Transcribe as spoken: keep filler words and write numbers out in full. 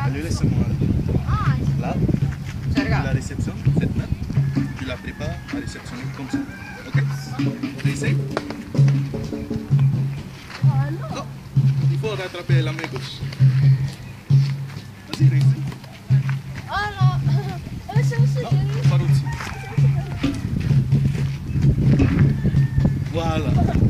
Elle laisse moi là, la réception, cette main, tu la prépares à réceptionner comme ça. Ok? Réessaye. Non, il faut rattraper la main gauche. Vas-y, réessaye. Alors, c'est aussi Non, par au-dessus. Voilà.